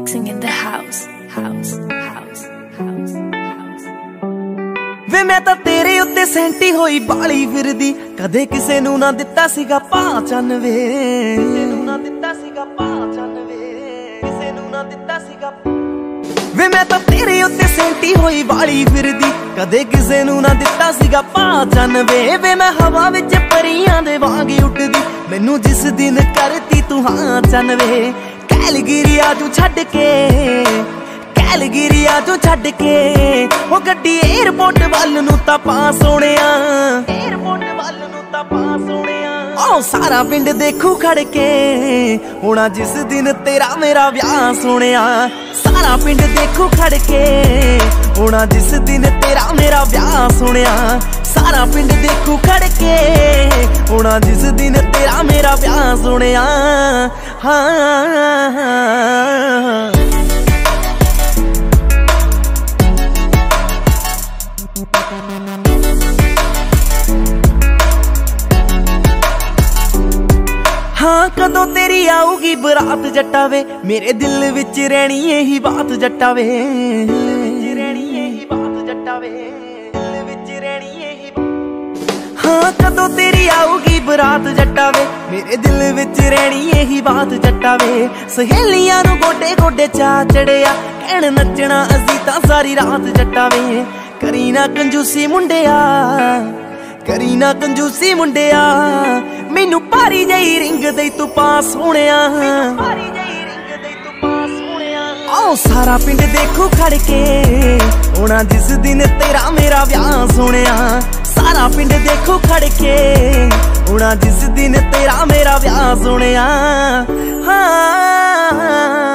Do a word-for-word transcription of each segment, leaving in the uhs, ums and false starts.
Mixing in the house, house, house, house, house. वे मैं तां तेरे उत्ते सैंटी होई बाली फिरदी, कदे किसे नूं ना दित्ता सीगा पहचान वे, किसे नूं ना दित्ता सीगा पहचान वे, किसे नूं ना दित्ता सीगा। वे मैं तां तेरे उत्ते सैंटी होई बाली फिरदी, कदे किसे नूं ना दित्ता सीगा पहचान वे। वे मैं हवा विच परियां दे वांग उड़दी, मैनू जिस दिन करती तू हां चन वे। कैलगिरी आजू छड्ड के, कैलगिरी आजू छड्ड के, ओ गड्डी एयरपोर्ट वल नूं तां पा सोहणिया, एयरपोर्ट वल नूं तां पा सोहणिया। ओ सारा पिंड देखू खड़ के, होना जिस दिन तेरा मेरा व्याह सोहणिया। सारा पिंड देखू खड़ के, होना जिस दिन तेरा मेरा व्याह सोहणिया। सारा पिंड देखू खड़ के, होना जिस दिन तेरा मेरा व्याह सोहणिया। हाँ हाँ कदों तेरी आऊगी बरात जट्टा वे, मेरे दिल विच रहनी यही बात जट्टा वे, रहनी यही बात जट्टा वे, दिल विच रहनी यही बात। हाँ कदों तेरी आऊगी बरात जट्टा वे, मेरे दिल विच रहनी यही बात जट्टा वे। सहेलियां नूं गोडे गोडे चा चढ़िया, कहण नचना असीं तां सारी रात जट्टा वे। करी ना कंजूसी मुंडिया, करी ना कंजूसी मुंडिया, मैनू भारी जही रिंग दे तू पा सोहणिया, भारी जही रिंग दे तू पा सोहणिया। आओ सारा पिंड देखू खड़ के, होना जिस दिन तेरा मेरा व्याह सोहणिया। सारा पिंड देखू खड़ के, होना जिस दिन तेरा मेरा व्याह सोहणिया। हाँ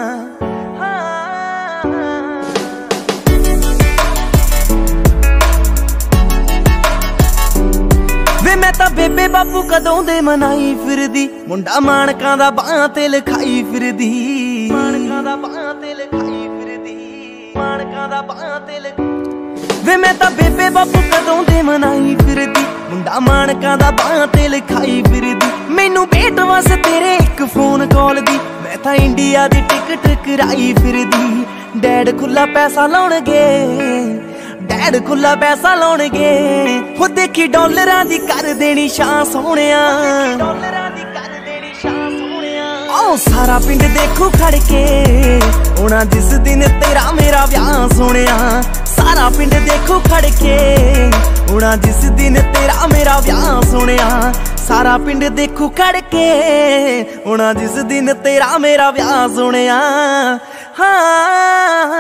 वे मैं तां बेबे बापू कदों दे मनाई फिरदी, मुंडा माणकां दा बाहां ते लिखाई फिरदी, माणकां दा बाहां ते लिखाई फिरदी, माणकां दा बाहां ते लिखाई। वे मैं तां बेबे बापू कदों दे मनाई फिरदी, मुंडा माणकां दा बाहां ते लिखाई फिरदी। मैनू भेट वस तेरे एक फोन कॉल दी, मैं तां इंडिया दी टिकट कराई फिरदी। डैड खुला पैसा लाउणगे, डैड खुला पैसा लाउणगे, हो देखी डॉलरां दी कर देनी शां सोहणिया, डॉलरां दी कर देनी शां सोहणिया। आओ सारा पिंड देखू खड़ के, होना जिस दिन तेरा मेरा व्याह सोहणिया। सारा पिंड देखू खड़ के, होना जिस दिन तेरा मेरा व्याह सोहणिया। सारा पिंड देखू खड़ के, होना जिस दिन तेरा मेरा व्याह सोहणिया। हाँ